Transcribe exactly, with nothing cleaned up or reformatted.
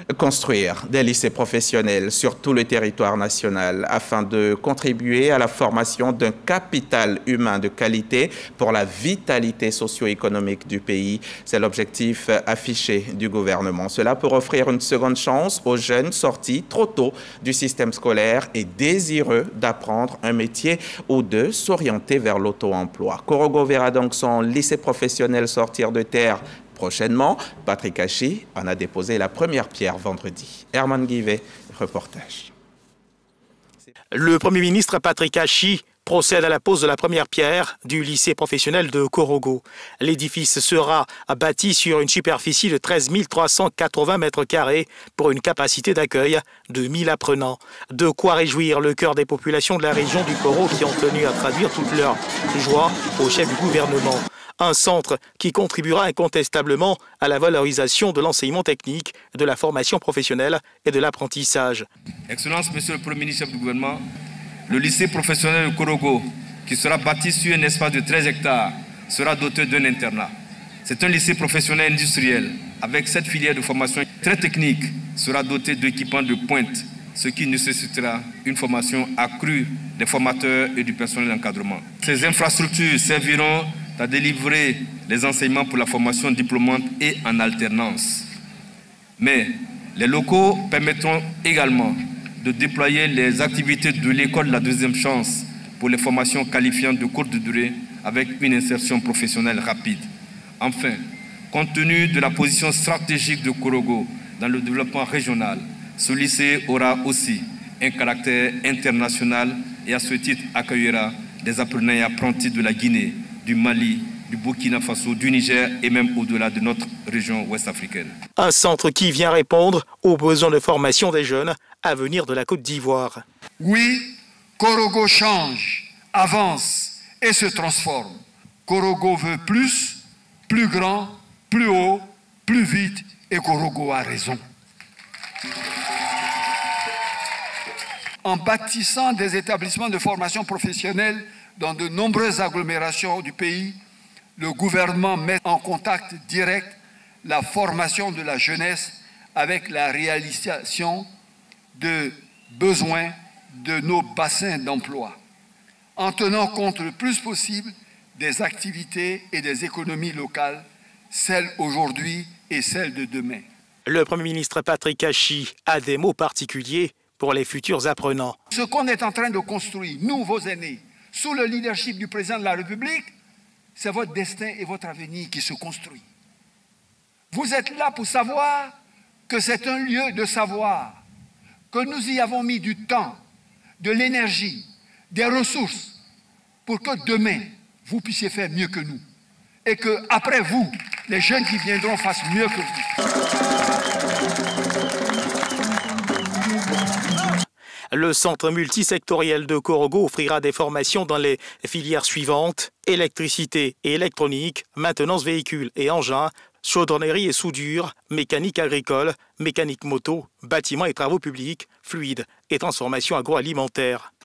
Construire des lycées professionnels sur tout le territoire national afin de contribuer à la formation d'un capital humain de qualité pour la vitalité socio-économique du pays. C'est l'objectif affiché du gouvernement. Cela pour offrir une seconde chance aux jeunes sortis trop tôt du système scolaire et désireux d'apprendre un métier ou de s'orienter vers l'auto-emploi. Korogo verra donc son lycée professionnel sortir de terre prochainement. Patrick Hachi en a déposé la première pierre vendredi. Herman Guivet, reportage. Le Premier ministre Patrick Hachi procède à la pose de la première pierre du lycée professionnel de Korogo. L'édifice sera bâti sur une superficie de treize mille trois cent quatre-vingts mètres carrés pour une capacité d'accueil de mille apprenants. De quoi réjouir le cœur des populations de la région du Koro qui ont tenu à traduire toute leur joie au chef du gouvernement. Un centre qui contribuera incontestablement à la valorisation de l'enseignement technique, de la formation professionnelle et de l'apprentissage. Excellence, Monsieur le Premier ministre du gouvernement, le lycée professionnel de Korogo, qui sera bâti sur un espace de treize hectares, sera doté d'un internat. C'est un lycée professionnel industriel, avec cette filière de formation très technique, sera doté d'équipements de pointe, ce qui nécessitera une formation accrue des formateurs et du personnel d'encadrement. Ces infrastructures serviront à délivrer les enseignements pour la formation diplômante et en alternance. Mais les locaux permettront également de déployer les activités de l'école de la deuxième chance pour les formations qualifiantes de courte durée avec une insertion professionnelle rapide. Enfin, compte tenu de la position stratégique de Korogo dans le développement régional, ce lycée aura aussi un caractère international et à ce titre accueillera des apprenants et apprentis de la Guinée, du Mali, du Burkina Faso, du Niger et même au-delà de notre région ouest-africaine. Un centre qui vient répondre aux besoins de formation des jeunes à venir de la Côte d'Ivoire. Oui, Korogo change, avance et se transforme. Korogo veut plus, plus grand, plus haut, plus vite et Korogo a raison. En bâtissant des établissements de formation professionnelle dans de nombreuses agglomérations du pays, le gouvernement met en contact direct la formation de la jeunesse avec la réalisation de besoins de nos bassins d'emploi, en tenant compte le plus possible des activités et des économies locales, celles aujourd'hui et celles de demain. Le Premier ministre Patrick Hachi a des mots particuliers pour les futurs apprenants. Ce qu'on est en train de construire, nous, vos aînés, sous le leadership du président de la République, c'est votre destin et votre avenir qui se construit. Vous êtes là pour savoir que c'est un lieu de savoir, que nous y avons mis du temps, de l'énergie, des ressources, pour que demain, vous puissiez faire mieux que nous. Et qu'après vous, les jeunes qui viendront fassent mieux que vous. Le centre multisectoriel de Korogo offrira des formations dans les filières suivantes: électricité et électronique, maintenance véhicules et engins, chaudronnerie et soudure, mécanique agricole, mécanique moto, bâtiments et travaux publics, fluides et transformation agroalimentaire.